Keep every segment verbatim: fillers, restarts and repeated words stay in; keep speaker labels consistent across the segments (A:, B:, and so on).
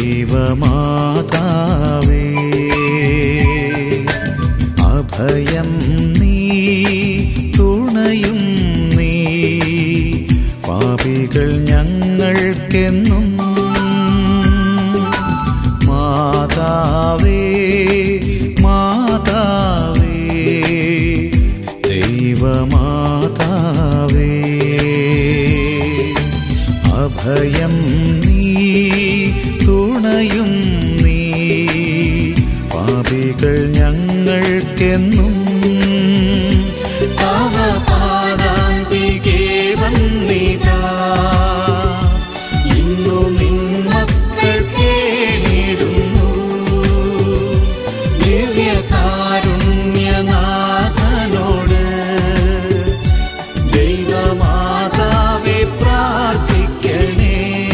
A: ദൈവമാതാവേ അഭയം നീ തുണയും നീ പാപികൾ ഞങ്ങൾക്കെന്നും മാതാവേ മാതാവേ ദൈവമാതാവേ അഭയം നീ തുണയും നീ പാപികൾ ഞങ്ങൾക്കെന്നും
B: തവ പാദാന്തികേ വന്നിതാ ഇന്നു നിൻ മക്കൾ കേണിടുന്നു ദിവ്യകാരുണ്യനാഥനോട് ദൈവമാതാവേ പ്രാർത്ഥിക്കണേ.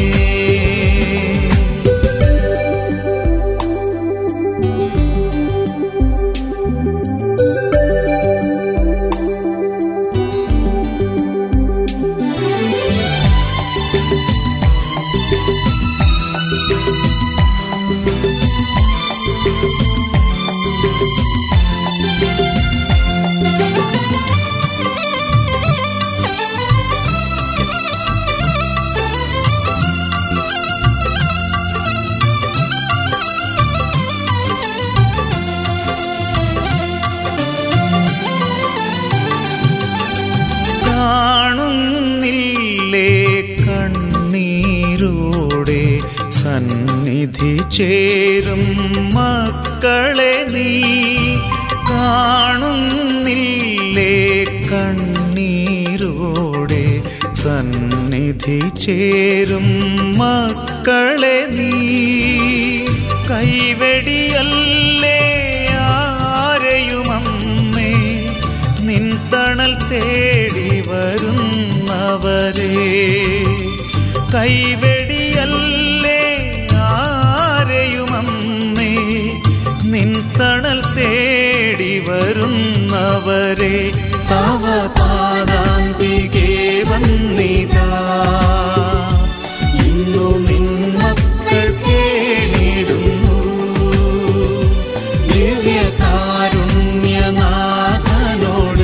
A: കാണുന്നില്ലേ കണ്ണീരോടെ സന്നിധി ചേരും മക്കളെ നീ കാണുന്നില്ലേ കണ്ണീരോടെ സന്നിധി ചേരും മക്കളെ നീ കൈവെടിയല്ലേ ആരെയുമമ്മേ നിൻ തണൽ തേടി വരുന്നവരെ കൈവെടിയല്ലേ ആരെയുമമ്മേ നിൻ തണൽ തേടി വരുന്നവരെ
B: തവ പാദാന്തികേ വന്നിതാ ഇന്നു നിൻ മക്കൾ കേണിടുന്നു ദിവ്യകാരുണ്യനാഥനോട്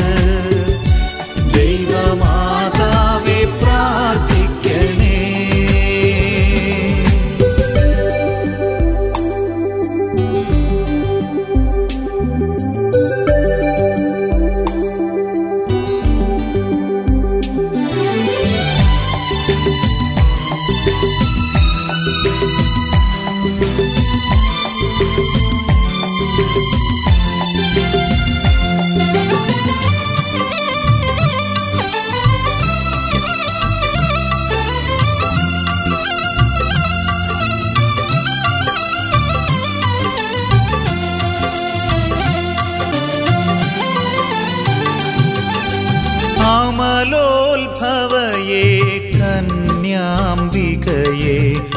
B: ദൈവമാതാവേ പ്രാർത്ഥിക്കണേ. അമലോത്ഭവയേ കന്യാംബികയെ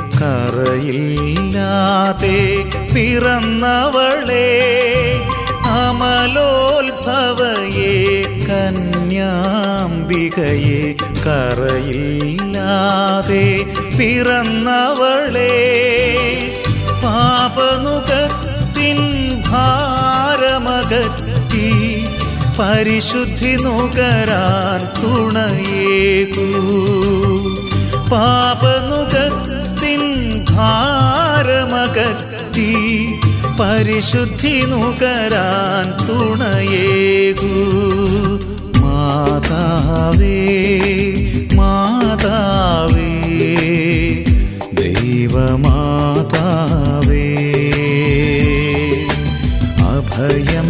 B: കറയില്ലാതെ പിറന്നവളെ അമലോത്ഭവയേ കന്യാംബികയെ കറയില്ലാതെ പിറന്നവളെ പാപനുകത്തിൻ ഭാരമകറ്റി പരിശുദ്ധി നുകരാൻ തുണയേകൂ പാപനുകത്തിൻ ഭാരമകറ്റി പരിശുദ്ധി നുകരാൻ തുണയേകൂ മാതാവേ മാതാവേ ദൈവമാതാവേ അഭയം